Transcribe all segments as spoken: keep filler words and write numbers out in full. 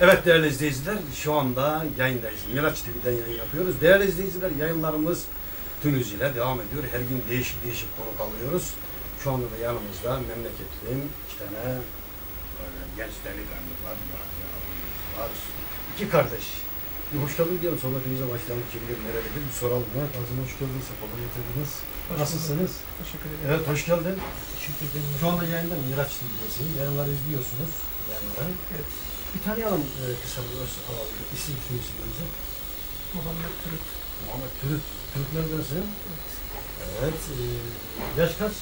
Evet değerli izleyiciler, şu anda yayındayız. Miraç T V'den yayın yapıyoruz. Değerli izleyiciler, yayınlarımız tüm hızıyla devam ediyor. Her gün değişik değişik konuk alıyoruz. Şu anda da yanımızda memleketlim iki tane böyle genç delikanlı var, var. İki kardeş. Bir hoş geldin diyelim, sohbetimize başlayalım. Kim bilir nerelidir bir soralım. Evet, ağzına hoş geldiniz, sefalar getirdiniz. Hoş Nasılsınız? Teşekkür ederim. Evet, hoş geldin. Teşekkür ederim. Şu anda yayında Miraç T V'desin. Yayınları izliyorsunuz. Yayınları. Evet. Bir tanıyalım e, kısa bir öz alalım. İsim şu isimlerinizi. Muhammed Türk. Muhammed Türk. Türklerdensin. Evet. Evet. E, yaş kaç?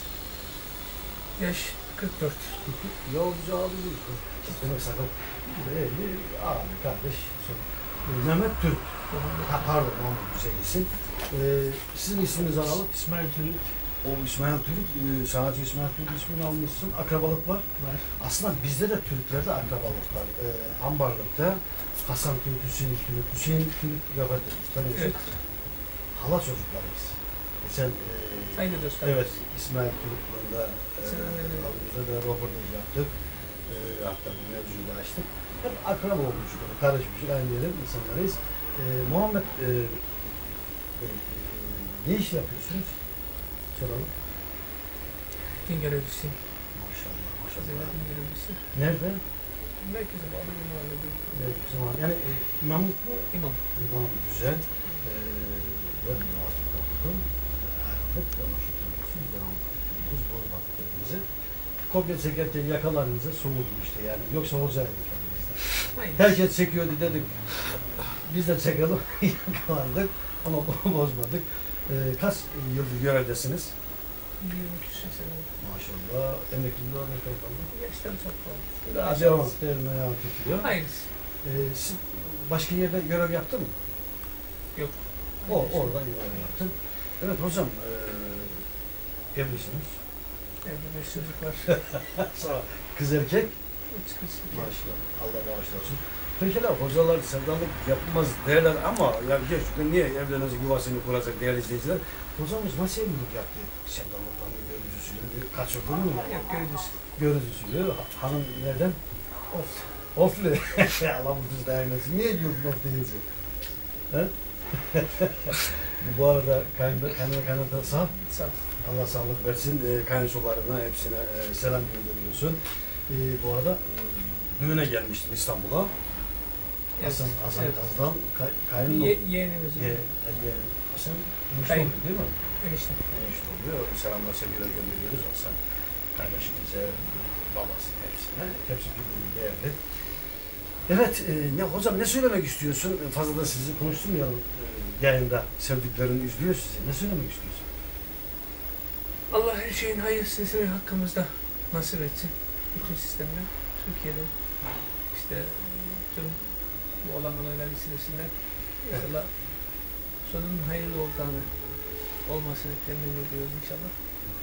Yaş kırk dört. Ya bize abi değil. Demek sakın. elli abi kardeş. E, Mehmet Türk. Muhammed. Ha, pardon Muhammed güzel isim. E, sizin isminizi alalım. İsmail Türk. O İsmail Türk, e, sanatçı İsmail Türk ismini almışsın. Akrabalık var. Var. Aslında bizde de Türklerde akrabalık var. E, Ambarlık'ta Hasan Türk, Hüseyin Türk, Hüseyin Türk vefat etmiş. Tanıyorsun. Evet. Hala çocuklarıyız. Geçen e, Aynı dostlar. evet İsmail Türk bunda e, Seninle de- abimizle de röportaj yaptık. E, hatta bu mevzuyu da açtık. Hep akraba olmuşuz, karışmışız, aynı yerin insanlarıyız. E, Muhammed e, Bey, e, ne iş yapıyorsunuz? Soralım. Din görevlisi. Maşallah, maşallah. Zeynep din görevlisi. Nerede? Merkeze bağlı bir mahalle değil. Nerede? Zaman. Yani e, imamlık mı? İmam. İmam güzel. E, ben üniversitede okudum. Ayrıldık ama şükür olsun. Devam ettiğimiz bozmadık kendimizi. Kopya çekerken yakalarınıza soğudum işte yani. Yoksa hocaydık kendimizde. Aynı. Herkes çekiyordu dedik. Biz de çekelim. Yakalandık ama bozmadık. E, kaç yıldır görevdesiniz? yirmi küsur sene oldu. Maşallah. Emekliliğe ne kadar kaldı? Yaştan çok oldu. Daha devam et. Elime ayağım tutuyor. Hayırlısı. Ee, siz başka yerde görev yaptın mı? Yok. O, orada görev yaptın. Evet hocam, ee, evlisiniz. Evde beş çocuk var. Sonra kız erkek. Üç kız. Maşallah. Allah bağışlasın. Peki la hocalar sevdalık yapmaz derler ama ya gerçekten niye evlenecek yuvasını kuracak değerli izleyiciler? Hocamız nasıl evlilik yaptı? Sevdalıktan mı, görücüsüyle mi? Kaç olur mu? Yok görücüsü. Görücüsüyle. Hanım nereden? Of. Ofli. Allah bu düz dayanmasın. Niye diyordun of deyince? He? Bu arada kaynana kaynana kaynana sağ. Sağ ol. Allah sağlık versin. E, kayınçolarına hepsine e, selam gönderiyorsun. E, bu arada e, düğüne gelmiştin İstanbul'a. Evet. Hasan, Hasan Evet. Kazdan kay, kayınlı. Ye, yeğenimiz. Ye, ye, Hasan enişte Kayın. oluyor değil mi? Enişte. Enişte oluyor. Selamlar sevgiler gönderiyoruz Hasan kardeşimize, babasına, hepsine. Hepsi birbirine değerli. Evet, e, ne hocam ne söylemek istiyorsun? Fazla da sizi konuşturmayalım e, yayında. Sevdiklerin izliyor sizi. Ne söylemek istiyorsun? Allah her şeyin hayırlısını hakkımızda nasip etsin. Bütün sistemde, Türkiye'de işte tüm bu olan olaylar vesilesiyle inşallah sonunun hayırlı olacağını olmasını temin ediyoruz inşallah.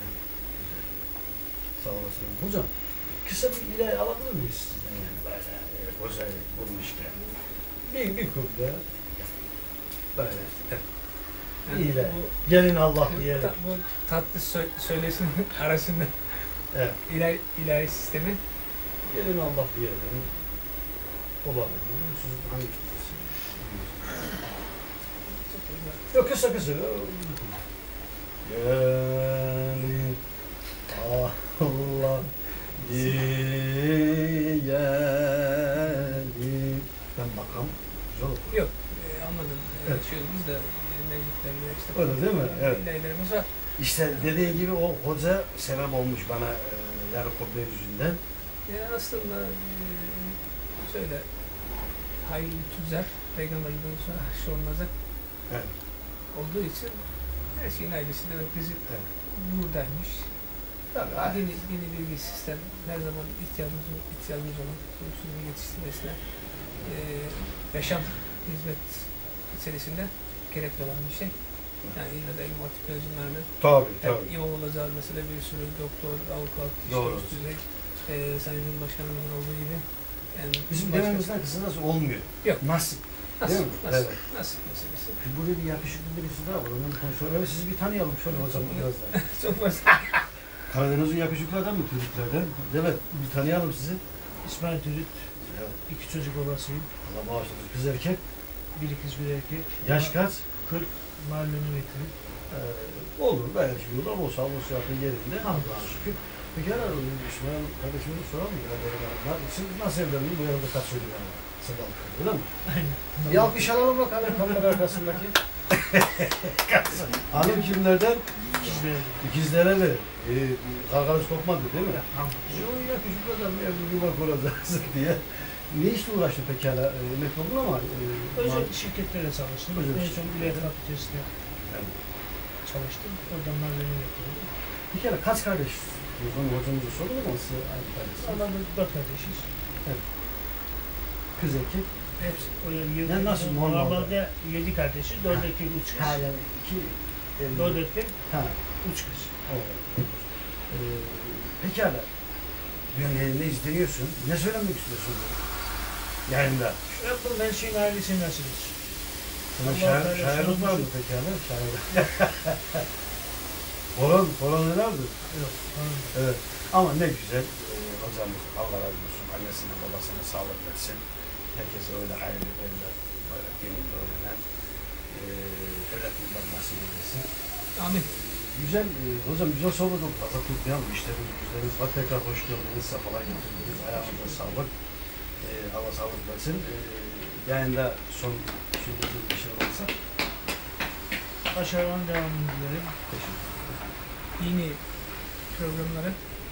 Sağ olasın. Hocam, kısa bir ileri alabilir miyiz sizden yani böyle e, hocayı bulmuşken? Bir, bir kubda böyle. Yani İyi be. bu, Gelin Allah bu, diyelim. ta, bu tatlı sö- söyleşinin arasında Evet. ilahi, ilahi sistemi Gelin Allah diyelim. Olabilir. Siz hangi Yok kısa kısa. Gelin Allah diyelim. Ben makam güzel okur. yok. E, anladım. E, Evet. Şöyle biz de e, mevlütlerle işte Öyle değil mi? Evet. ilahilerimiz var. İşte dediğin gibi o hoca sebep olmuş bana e, yani Kobe yüzünden. Yani aslında e, şöyle hayırlı tüzler peygamberden sonra haşr olunacak Evet. olduğu için her şeyin ailesi demek bizi Evet. buradaymış. Tabii. ha. Dini, dini bilgi sistem her zaman ihtiyacımız, ihtiyacımız olan çocukluğun yetiştirmesine e, yaşam hizmet içerisinde gerekli olan bir şey. Yani illa da imam hatip mezunlarının Tabii hep tabii. imam olacağız mesela bir sürü doktor, avukat, işte Doğru. üst düzey e, Sayın Cumhurbaşkanımızın olduğu gibi yani Bizim başka- dönemimizden kısa nasıl olmuyor? Yok. Nasip. Nasıl, Değil mi? nasıl, Evet. nasıl meselesi. Buraya bir yakışıklı birisi daha var. Ondan konuşalım. Evet, sizi bir tanıyalım şöyle hocam biraz daha. Çok basit. Karadeniz'in yakışıklı adam mı Türklerden? Evet, bir tanıyalım sizi. İsmail Türk, Evet. İki çocuk babasıyım. Allah bağışlasın. Kız erkek. Bir kız bir erkek. Yaş kaç? kırk mahallenin vekili. Ee, olur belki olur ama o sağlık sıhhatin yerinde. Allah'a şükür. Peki herhalde İsmail kardeşimize soralım mı? Yani, siz nasıl evlendiniz? Bu yanında kaç çocuk var? Sıralı öyle mi? Aynen. Bir alkış alalım bakalım kamera arkasındaki. Hanım kimlerden? İkizleri. İkizlereli. Ee, kavganız kopmadı değil mi? Tamam. Yok ya küçük adam ya bir yuva kuracağız diye. Ne işle uğraştın pekala? E, emekli oldun ama... E, Özel ma- şirketlere çalıştım. Özel En son şirketlere. İlahiyat Fakültesi'nde Evet. çalıştım. Oradan mahallenin vekili. Bir kere kaç kardeş? Hocam hocamıza sordum ama size aynı kardeş. Allah'ın dört kardeşiz. Kız erkek. Hepsi. Öyle yedi, Ne, nasıl normalde? Normalde yedi kardeşiz. Dört erkek, üç kız. Ha yani iki... E, Dört erkek, Ha. üç kız. Evet. E, pekala. Dünyanın yayında izleniyorsun. Ne söylemek istiyorsun bu yayında? Rabbim ben şeyin ailesini nasip etsin. Sana Allah şair, Teala şairlik var mı sorumlusu- pekala? Şair. Koran, Koran nelerdi? Yok. Tamam. Evet. Ama ne güzel e, hocamız Allah razı olsun. Annesine babasına sağlık versin. Herkese öyle hayırlı evler, böyle dininde öğrenen e, öğretmenler nasip eylesin. Amin. Güzel, e, hocam güzel sohbet oldu. Fazla tutmayalım. İşleriniz, güzleriniz var. Tekrar hoş geldiniz. Sefalar getirdiniz. Ayağınıza sağlık. E, Allah sağlık versin. E, yayında son söylediğiniz bir şey varsa Başarılan devamını dilerim. teşekkür ederim. Dini programları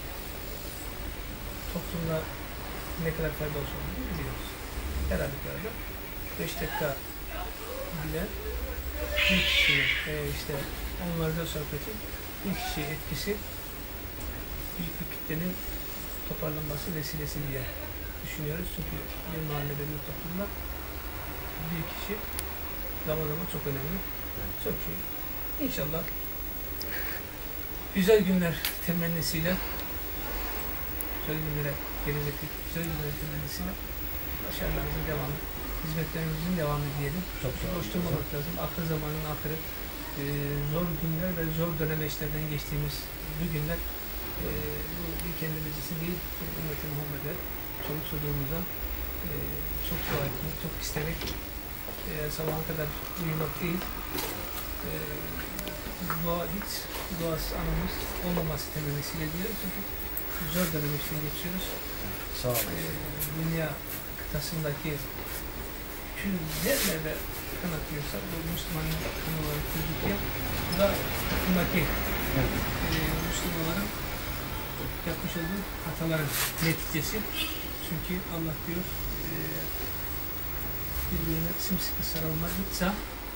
toplumda ne kadar faydalı olduğunu biliyoruz. Her halükarda beş dakika bile bir kişi e, işte onlarda sohbetin bir kişi etkisi büyük bir kitlenin toparlanması vesilesi diye düşünüyoruz. Çünkü bir mahallede bir toplumda bir kişi zaman zaman çok önemli. Çok iyi. İnşallah güzel günler temennisiyle güzel günlere gelecektik. Güzel günler temennisiyle başarılarımızın devamı, hizmetlerimizin devamı diyelim. Çok sağ olun. Boş durmamak lazım. Akıl zamanın ahırı e, zor günler ve zor dönemeçlerden geçtiğimiz bu günler e, bu bir kendimiz için değil, tüm ümmeti Muhammed'e, çoluk çocuğumuza e, çok dua etmek, çok istemek, e, sabaha kadar uyumak değil, e, dua hiç duasız anımız olmaması temennisiyle diyorum çünkü zor dönemeçten geçiyoruz. Sağ olun. E, dünya kıtasındaki tüm yerlerde kan akıyorsa bu Müslümanın kanı olarak gözüküyor. Bu da toplumdaki Evet. e, Müslümanların yapmış olduğu hataların neticesi. Çünkü Allah diyor e, birbirine sımsıkı sarılmadıkça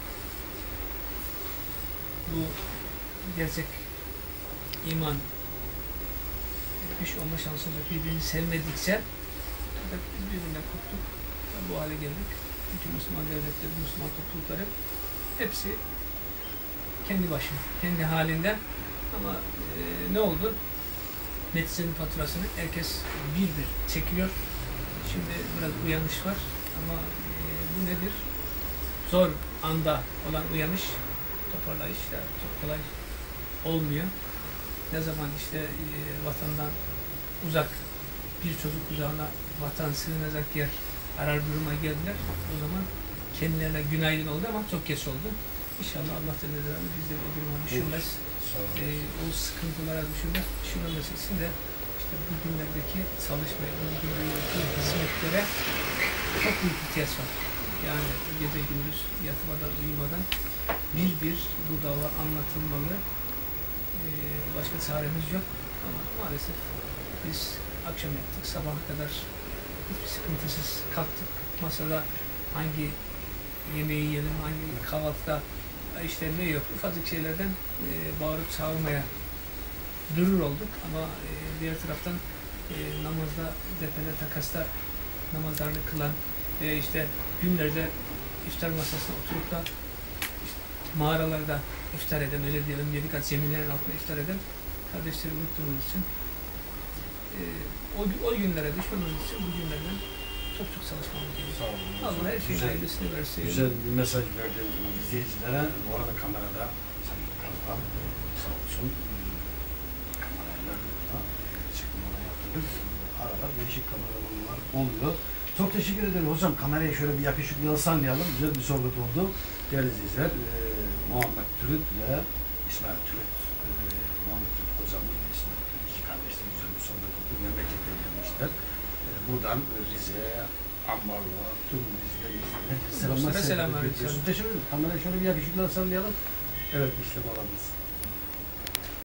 bu gerçek iman etmiş olma şansımız yok. Birbirini sevmedikçe fakat biz birbirinden koptuk ve bu hale geldik. Bütün Müslüman devletleri, Müslüman toplulukları hepsi kendi başına, kendi halinde ama e, ne oldu? Neticenin faturasını herkes bir bir çekiliyor. Şimdi biraz uyanış var ama e, bu nedir? Zor anda olan uyanış, toparlayış da çok kolay olmuyor. Ne zaman işte e, vatandan uzak bir çocuk kucağına vatan sığınacak yer arar duruma geldiler. O zaman kendilerine günaydın oldu ama çok geç oldu. İnşallah Allah Teala bizleri o duruma düşürmez. E, o sıkıntılara düşürmez. Düşürmemesi için de işte bugünlerdeki çalışmaya, bugünlerdeki hizmetlere çok büyük ihtiyaç var. Yani gece gündüz yatmadan, uyumadan bir bir bu dava anlatılmalı. E, başka çaremiz yok. Ama maalesef biz akşam yattık, sabaha kadar hiçbir sıkıntısız kalktık. Masada hangi yemeği yiyelim, hangi kahvaltıda işte ne yok, ufacık şeylerden e, bağırıp çağırmaya durur olduk. Ama e, diğer taraftan e, namazda, depede, takasta namazlarını kılan veya işte günlerce iftar masasına oturup da işte mağaralarda iftar eden, öyle diyelim, yedi kat zeminlerin altında iftar eden kardeşleri unuttuğumuz için e, o, o günlere düşmemiz için bu günlerden çok çok çalışmamız gerekiyor. Sağ olun. Allah her şeyin Güzel- hayırlısını versin. Güzel bir mesaj verdim izleyicilere. Bu arada kamerada sen kankam sağ olsun. Kameralar burada. Çıkmalar yaptırdık. Arada değişik kameramanlar oluyor. Çok teşekkür ederim hocam. Kamerayı şöyle bir yakışıklı sallayalım. Güzel bir sohbet oldu. Değerli izleyiciler, e, Muhammed Türüt ve İsmail Türüt, e, Muhammed Türüt hocamız ve İsmail Türüt iki kardeşler güzel bir sohbet oldu. Memleketten gelmişler. E, buradan Rize'ye, Ambarlı'ya, tüm Rize'de, Rize'de selamlar. Selamlar. Teşekkür ederim. Kamerayı şöyle bir yakışıklı sallayalım. Evet, işte bağlamız.